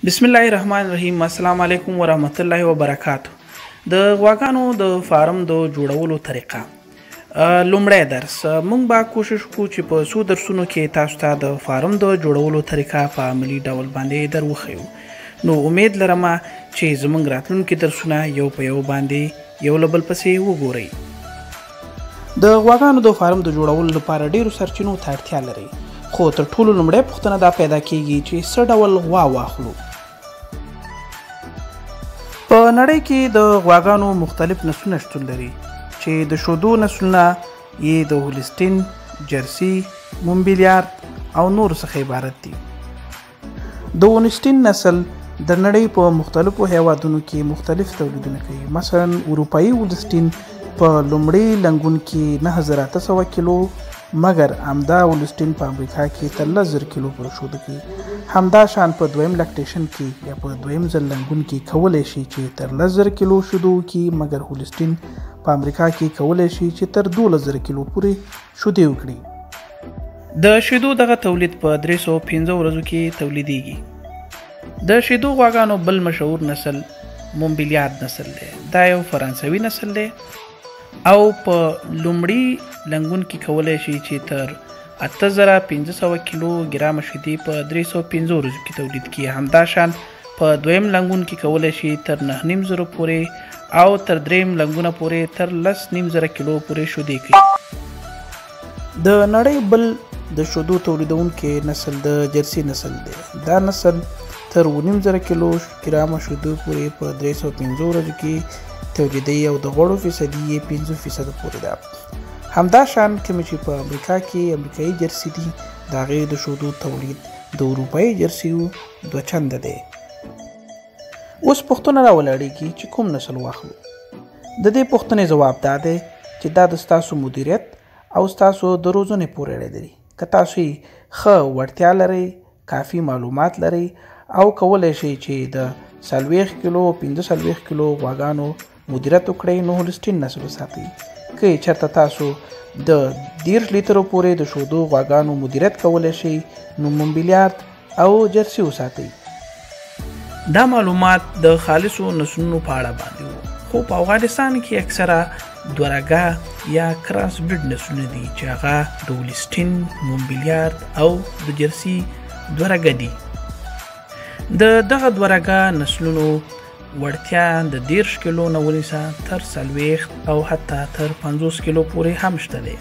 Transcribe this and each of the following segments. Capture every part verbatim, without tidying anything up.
بسم الله الرحمن الرحیم. السلام علیکم ورحمت الله وبرکاتو. د غواګانو د فارم د جوړولو طریقه. لومړی درس موږ به کوشش کوو چې په څو درسونو کې تاسو ته د فارم د جوړولو طریقه په عملي ډول باندې در وښیو. نو امید لرم چې زموږ راتلونکي درسونه یو په یو باندې یو له بل پسې وګورئ. د غواګانو د فارم د جوړولو لپاره ډیرو سرچینو ته اړتیا لري، خو تر ټولو لومړی پوښتنه دا پیدا کیږي چې څه ډول غوا واخلو. په نړۍ کې د غواګانو مختلف نسلونه شتون لري چې د شودو نسلونه یې د هولسټین، جرسي، مومبیلیارد او نور څخه عبارت دي. د هولسټین نسل د نړۍ په مختلفو هیوادونو کې مختلف تولیدونه کوي. مثلا اروپایي هولسټین په لومړي لنګون کې نه هزار اته سوه کیلو، مګر همدا هولسټین په امریکا کې تر لس زره کیلو پورې شوده کوي. همدا شان په دویم لکټیشن کې یا په دویم ځل لنګون کې کولی شي چې تر لس زره کیلو شودو وکړي، مګر هولسټین په امریکا کې کولی شي چې تر دولس زره کیلو پورې شودې وکړي. د شیدو دغه تولید په درې سوه پنځه ورځو کې تولیدیږي. د شیدو غواګانو بل مشهور نسل مومبیلیارد نسل دی. دا یو فرانسوي نسل دی او په لومړي لنګون کې کولی شي چې تر اته زره پنځه سوه کیلو ګرامه شیدې په درې سوه پنځه ورځو کې تولید کړي. همدا شان په دویم لنګون کې کولی شي تر نهه نیم زره پورې او تر دریم لنګونه پورې تر لس نیم زره کیلو پورې شیدې کوي. د نړۍ بل د شودو تولیدونکی نسل د جرسي نسل دی. دا نسل تر اوه نیم زره کیلو ګرامه شیدو پورې په درې سوه پنځه ورځو کې تولیدوي او د غوړو فیصدي یې پنځه فیصده پورې ده. همدا شان کوم چې په امریکا کې امریکایي جرسي دي، د هغې د شودو تولید د اروپایي جرسیو دوه چنده دی. اوس پوښتنه راولاړېږي چې کوم نسل واخلو. د دې پوښتنې ځواب دا دی چې دا د ستاسو مدیریت او ستاسو د روزنې پورې اړه لري. که تاسو یې ښه وړتیا لرئ، کافي معلومات لرئ او کولی شئ چې د څلوېښت کیلو پنځه څلوېښت کیلو غواګانو مدیریت وکړئ، نو هولسټین نسل وساتئ. که چېرته تاسو د دېرش لیترو پورې د شودو غواګانو مدیریت کولی شئ، نو مومبیلیارد او جرسي وساتئ. دا معلومات د خالصو نسلونو په اړه باندې وو، خو په افغانستان کې اکثره دوهرګه یا کراس برید نسلونه دي چې هغه د هولسټین، مومبیلیارد او د جرسي دوهرګه دي. د دغه دوهرګه نسلونو وړتیا د دېرش کیلو نه ونیسه تر څلوېښت او حتی تر پنځوس کیلو پورې هم شته دی.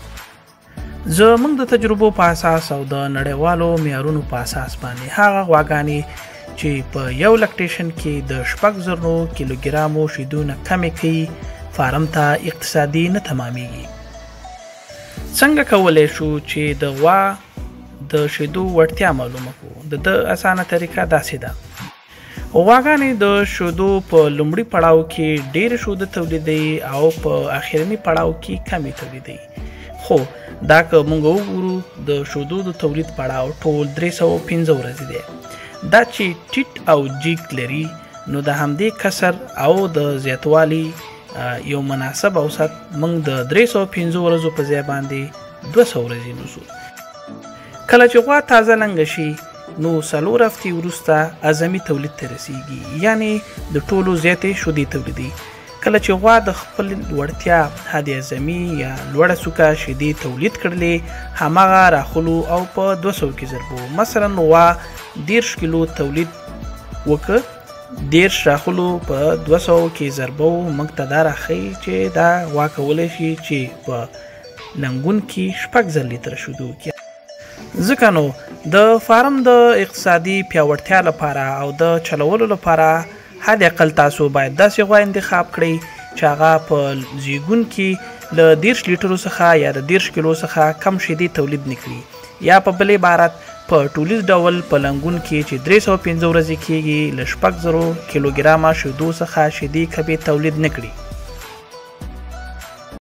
زموږ د تجربو په اساس او د نړیوالو معیارونو په اساس باندې هغه غواګانې چې په یو لکټیشن کې د شپږ زرو کیلو ګرامو شیدو نه کمې کوي، فارم ته اقتصادي نه تمامیږي. څنګه کولی شو چې د غوا د شیدو وړتیا معلومه کړو؟ د ده اسانه طریقه داسې ده. غواګانې د شودو په لومړي پړاو کې ډېرې شوده تولیدوي او په اخرني پړاو کې کمې تولیدوي. خو دا که موږ وګورو د شودو د تولید پړاو ټول درې سوه پنځه ورځې دی. دا چې ټیټ او جیک لري، نو د همدې کسر او د زیاتوالي یو مناسب اوسط موږ د درې سوه پنځه ورځو په ځای باندې دوه سوه ورځې نیسو. کله چې غوا تازه لنګه شي، نو څلور هفتې وروسته اعظمي تولید ته رسیږي، یعنی د ټولو زیاتې شودې تولیدي. کله چې غوا د خپل وړتیا حد اعظمي یا لوړه څوکه شیدې تولید کړلې، هماغه راخلو او په دوه سوو کې ضربو. مثلا غوا دېرش کیلو تولید وکړه، دېرش راخلو په دوه سوو کې ضربو. موږ ته دا راښیي چې دا غوا کولی شي چې په لنګون کې شپږ زره لیتره شودې وکړي. ځکه نو د فارم د اقتصادي پیاوړتیا لپاره او د چلولو لپاره حد اقل تاسو باید داسې غوا انتخاب کړئ چې هغه په زیږون کې له دېرش لیټرو څخه یا د دېرش کیلو څخه کم شیدې تولید نه کړي، یا په بل عبارت په ټولیز ډول په لنګون کې چې درې سوه پنځه ورځې کېږي له شپږ زرو کیلو ګرامه شیدو څخه شیدې کمې تولید نه کړي.